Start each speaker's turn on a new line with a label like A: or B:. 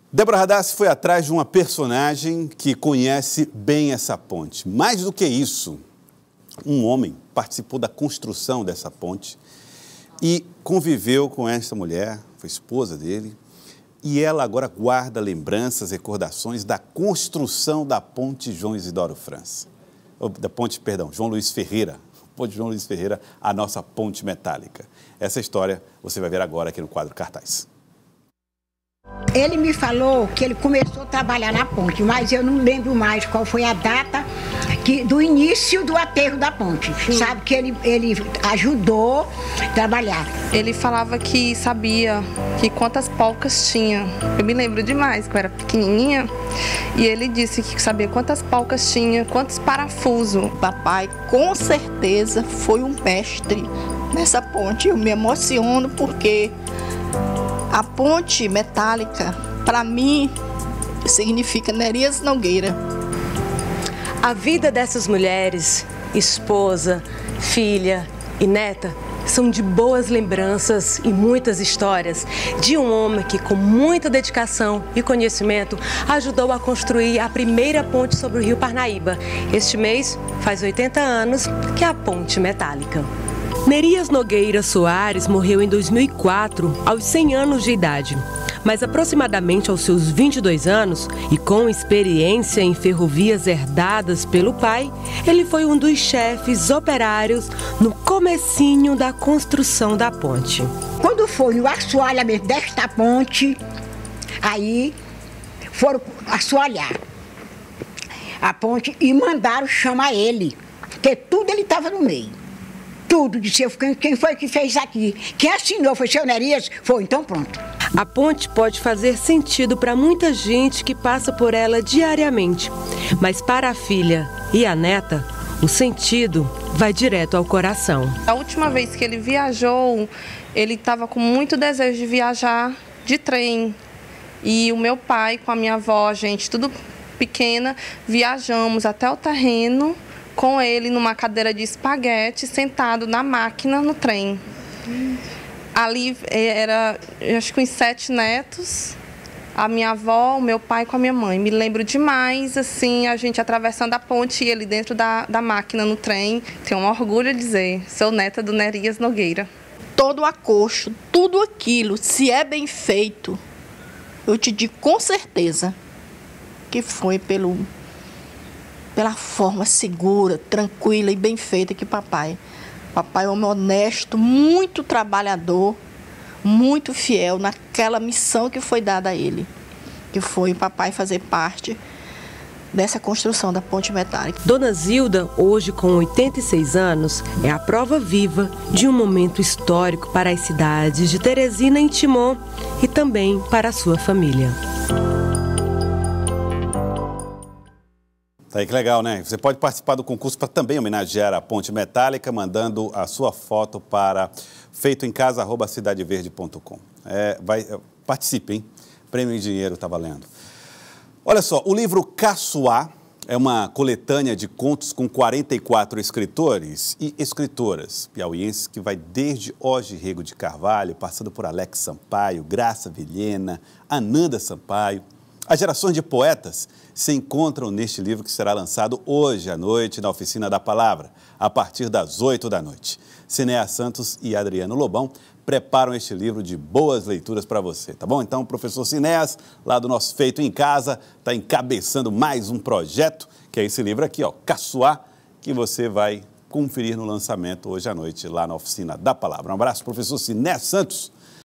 A: Débora Radassi foi atrás de uma personagem que conhece bem essa ponte. Mais do que isso, um homem participou da construção dessa ponte e conviveu com essa mulher, foi esposa dele, e ela agora guarda lembranças, recordações da construção da ponte João Isidoro França. João Luiz Ferreira. Ponte João Luiz Ferreira, a nossa ponte metálica. Essa história você vai ver agora aqui no quadro Cartaz.
B: Ele me falou que ele começou a trabalhar na ponte, mas eu não lembro mais qual foi a data do início do aterro da ponte. Sim. Sabe que ele ajudou a trabalhar.
C: Ele falava que sabia que quantas palcas tinha. Eu me lembro demais, que eu era pequenininha. E ele disse que sabia quantas palcas tinha, quantos parafusos.
D: Papai, com certeza, foi um mestre nessa ponte. Eu me emociono porque a ponte metálica, para mim, significa Nerias Nogueira.
E: A vida dessas mulheres, esposa, filha e neta, são de boas lembranças e muitas histórias de um homem que, com muita dedicação e conhecimento, ajudou a construir a primeira ponte sobre o Rio Parnaíba. Este mês faz 80 anos que é a ponte metálica. Nerias Nogueira Soares morreu em 2004, aos 100 anos de idade. Mas aproximadamente aos seus 22 anos, e com experiência em ferrovias herdadas pelo pai, ele foi um dos chefes operários no comecinho da construção da ponte.
B: Quando foi o assoalhamento desta ponte, aí foram assoalhar a ponte e mandaram chamar ele, porque tudo ele estava no meio. Tudo, disse eu, quem foi que fez aqui? Quem assinou foi seu Nerias? Foi, então pronto.
E: A ponte pode fazer sentido para muita gente que passa por ela diariamente, mas para a filha e a neta, o sentido vai direto ao coração.
C: A última vez que ele viajou, ele estava com muito desejo de viajar de trem. E o meu pai com a minha avó, a gente tudo pequena, viajamos até o terreno com ele numa cadeira de espaguete, sentado na máquina no trem. Ali era, acho que uns 7 netos, a minha avó, o meu pai com a minha mãe. Me lembro demais, assim, a gente atravessando a ponte e ele dentro da máquina no trem. Tenho um orgulho de dizer, sou neta do Nerias Nogueira.
D: Todo o acocho, tudo aquilo, se é bem feito, eu te digo com certeza que foi pela forma segura, tranquila e bem feita que papai é um homem honesto, muito trabalhador, muito fiel naquela missão que foi dada a ele, que foi o papai fazer parte dessa construção da ponte metálica.
E: Dona Zilda, hoje com 86 anos, é a prova viva de um momento histórico para as cidades de Teresina e Timon e também para a sua família.
A: Tá aí que legal, né? Você pode participar do concurso para também homenagear a ponte metálica, mandando a sua foto para feitoemcasa@cidadeverde.com. Participe, hein? Prêmio em dinheiro tá valendo. Olha só, o livro Caçoá é uma coletânea de contos com 44 escritores e escritoras piauienses que vai desde Jorge Rego de Carvalho, passando por Alex Sampaio, Graça Vilhena, Ananda Sampaio. As gerações de poetas se encontram neste livro que será lançado hoje à noite na Oficina da Palavra, a partir das 8 da noite. Cinéa Santos e Adriano Lobão preparam este livro de boas leituras para você, tá bom? Então, o professor Cinéas, lá do nosso Feito em Casa, está encabeçando mais um projeto, que é esse livro aqui, ó, Caçoá, que você vai conferir no lançamento hoje à noite lá na Oficina da Palavra. Um abraço, professor Cinéas Santos.